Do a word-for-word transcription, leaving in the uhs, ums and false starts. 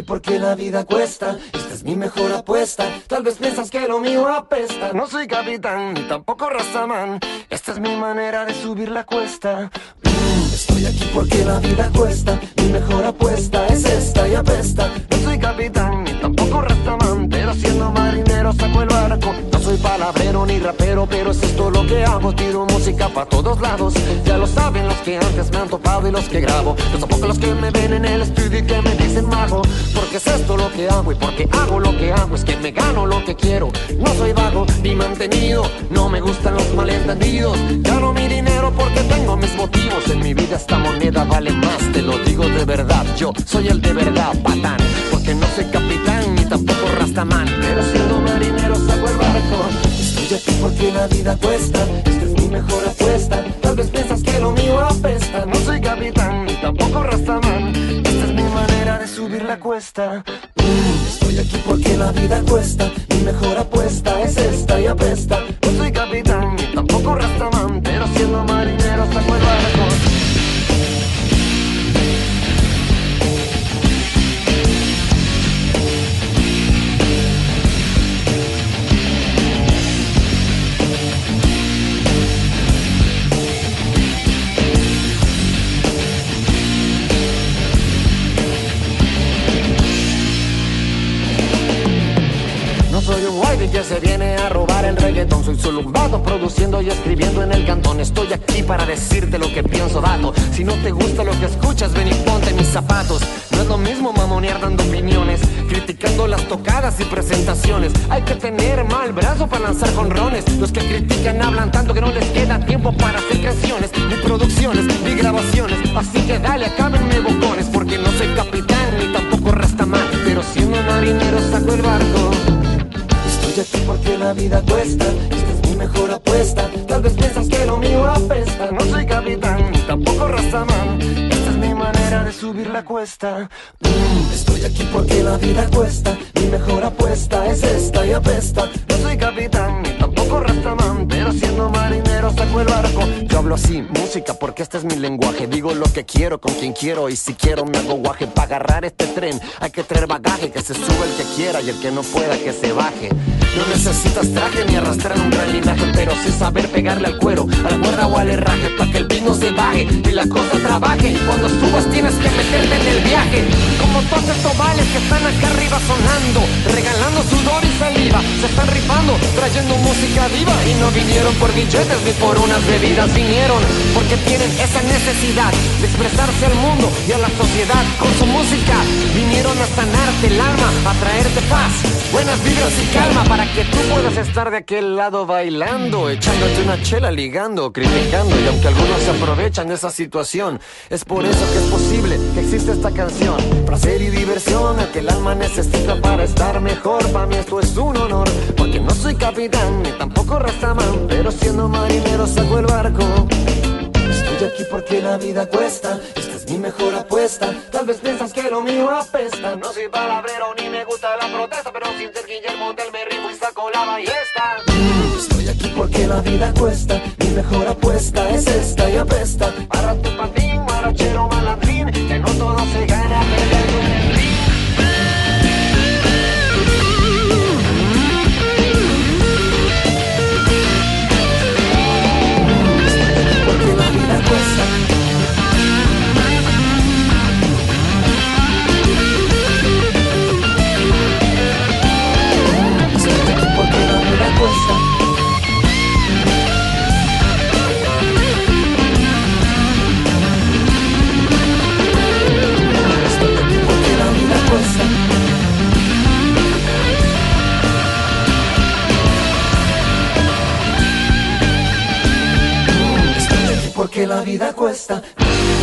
aquí porque la vida cuesta. Esta es mi mejor apuesta. Tal vez piensas que lo mío apesta. No soy capitán ni tampoco rastaman. Esta es mi manera de subir la cuesta. Mm, estoy aquí porque la vida cuesta. Mi mejor apuesta es esta y apesta. No soy capitán ni tampoco rastaman, pero siendo marinero saco el barco. No soy palabrero ni rapero, pero es esto lo que hago. Tiro música pa' todos lados. Ya lo saben los que antes me han topado y los que grabo. No tampoco los que me ven en el estudio y que me dicen mago. Porque es esto lo que hago y porque hago lo que hago. Es que me gano lo que quiero. No soy vago ni mantenido. No me gustan los malentendidos. Gano mi dinero porque tengo mis motivos. En mi vida esta moneda vale más. Te lo digo de verdad. Yo soy el de verdad, patán. Porque no soy capitán ni tampoco rastaman, pero siendo marinero saco el barco. Estoy aquí porque la vida cuesta. Esta es mi mejor apuesta. Tal vez piensas que lo mío apesta. No soy capitán ni tampoco rastaman. Esta es mi manera de subir la cuesta. Mm, estoy aquí porque la vida cuesta. Mi mejor apuesta es esta y apesta. No soy capitán ni tampoco rastaman, pero siendo marinero saco el barco. Soy un whitey que se viene a robar el reggaetón. Soy solo un vato produciendo y escribiendo en el cantón. Estoy aquí para decirte lo que pienso, vato. Si no te gusta lo que escuchas, ven y ponte mis zapatos. No es lo mismo mamonear dando opiniones, criticando las tocadas y presentaciones. Hay que tener mal brazo para lanzar jonrones. Los que critican hablan tanto que no les queda tiempo para hacer creaciones, ni producciones, ni grabaciones. Así que dale, acábenme bocones, porque no soy capitán ni tampoco rastaman, pero siendo marinero saco el barco. Estoy aquí porque la vida cuesta. Esta es mi mejor apuesta. Tal vez piensas que lo mío apesta. No soy capitán ni tampoco rastaman. Esta es mi manera de subir la cuesta. Mm, estoy aquí porque la vida cuesta. Mi mejor apuesta es esta y apesta. No soy capitán ni tampoco rastaman, pero siendo marinero saco el barco. Yo hablo así, música, porque este es mi lenguaje. Digo lo que quiero, con quien quiero, y si quiero me hago guaje. Para agarrar este tren hay que traer bagaje. Que se sube el que quiera y el que no pueda que se baje. No necesitas traje ni arrastrar un gran linaje, pero sí saber pegarle al cuero, a la cuerda o al herraje, pa' que el vino se baje y la cosa trabaje. Y cuando subas tienes que meterte en el viaje. Como todos estos vales que están acá arriba sonando, regalando sudor y saliva, se están rifando, trayendo música viva. Y no vinieron por billetes ni por unas bebidas, vinieron porque tienen esa necesidad de expresarse al mundo y a la sociedad con su música. Vinieron a sanarte el alma, a traerte paz, buenas vibras y calma, para que tú puedas estar de aquel lado bailando, echándote una chela, ligando, criticando. Y aunque algunos se aprovechan de esa situación, es por eso que es posible que exista esta canción. Placer y diversión, el que el alma necesita para estar mejor. Para mí esto es un honor, porque no soy capitán ni tampoco rastaman, pero siendo marinero saco el barco. Estoy aquí porque la vida cuesta. Esta es mi mejor apuesta. Tal vez piensas que lo mío apesta. No soy palabrero ni me gusta la protesta, pero sin ser Guillermo del me rimo y saco la ballesta. Mm, estoy aquí porque la vida cuesta. Mi mejor apuesta es esta y apesta. Para tu patín, marachero, malandrín, que no todo se gana peleando en el ring. Porque la vida cuesta. Estoy aquí porque la vida cuesta. Estoy aquí porque la vida cuesta. Porque la vida cuesta.